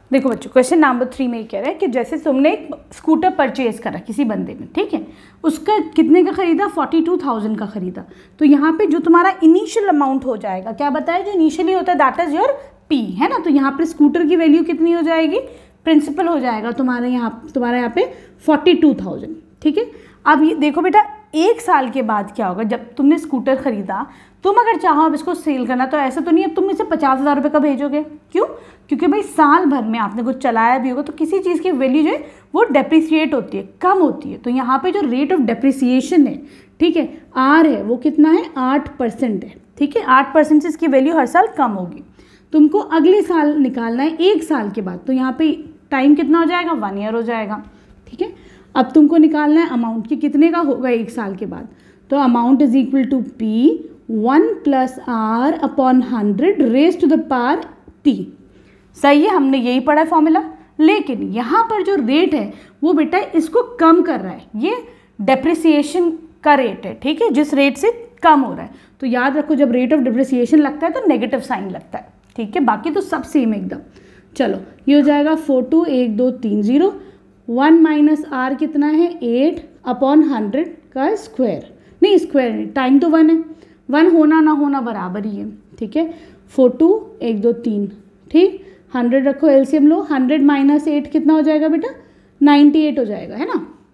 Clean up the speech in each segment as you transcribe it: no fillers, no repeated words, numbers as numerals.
देखो बच्चों, question number 3 में कह रहा है कि जैसे तुमने एक स्कूटर परचेज करा किसी बंदे ने, ठीक है, उसका कितने का खरीदा, 42,000 का खरीदा। तो यहाँ पे जो तुम्हारा इनिशियल अमाउंट हो जाएगा, क्या बताया, जो इनिशियली होता है दैट इज योर पी, है ना। तो यहाँ पर स्कूटर की वैल्यू कितनी हो जाएगी, प्रिंसिपल हो जाएगा तुम्हारे यहाँ पे 42,000, ठीक है। अब ये देखो बेटा, 1 साल के बाद क्या होगा, जब तुमने स्कूटर खरीदा, तुम अगर चाहो अब इसको सेल करना, तो ऐसा तो नहीं अब तुम इसे 50,000 रुपये का भेजोगे, क्यों, क्योंकि भाई साल भर में आपने कुछ चलाया भी होगा, तो किसी चीज़ की वैल्यू जो है वो डेप्रिसिएट होती है, कम होती है। तो यहाँ पे जो रेट ऑफ डेप्रिसिएशन है, ठीक है, आर है, वो कितना है, 8% है, ठीक है। 8% से इसकी वैल्यू हर साल कम होगी। तुमको अगले साल निकालना है 1 साल के बाद, तो यहाँ पे टाइम कितना हो जाएगा, 1 ईयर हो जाएगा, ठीक है। अब तुमको निकालना है अमाउंट कि कितने का होगा 1 साल के बाद, तो amount is equal to P 1 + r upon 100 raise to the power t। सही है, हमने यही पढ़ा है फॉर्मूला। लेकिन यहाँ पर जो रेट है वो बेटा इसको कम कर रहा है, ये डेप्रिसिएशन का रेट है, ठीक है, जिस रेट से कम हो रहा है। तो याद रखो, जब रेट ऑफ डेप्रिसिएशन लगता है तो नेगेटिव साइन लगता है, ठीक है, बाकी तो सब सेम एकदम। चलो ये हो जाएगा 421230, 1 - r कितना है, 8 अपॉन 100 का स्क्वायर, नहीं स्क्वायर नहीं, टाइम तो 1 है, 1 होना ना होना बराबर ही है, ठीक है। 421230, ठीक, 100 रखो, एलसीएम लो, 100 - 8 कितना हो जाएगा बेटा, 98 हो जाएगा, है ना।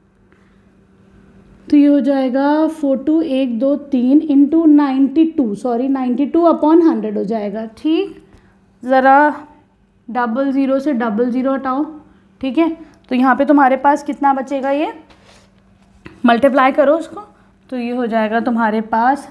तो ये हो जाएगा 4212 इंटू 92, सॉरी 92 अपॉन 100 हो जाएगा, ठीक। ज़रा 00 से 00 हटाओ, ठीक है। तो यहाँ पे तुम्हारे पास कितना बचेगा, ये मल्टीप्लाई करो उसको, तो ये हो जाएगा तुम्हारे पास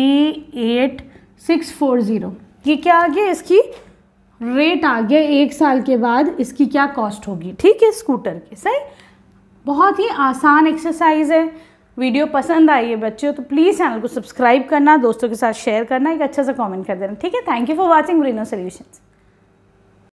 38640। ये क्या आ गया, इसकी रेट आ गया 1 साल के बाद इसकी क्या कॉस्ट होगी, ठीक है, स्कूटर की। सही, बहुत ही आसान एक्सरसाइज है। वीडियो पसंद आई है बच्चों तो प्लीज़ चैनल को सब्सक्राइब करना, दोस्तों के साथ शेयर करना, एक अच्छा सा कमेंट कर देना, ठीक है। Thank you for watching Braino solutions.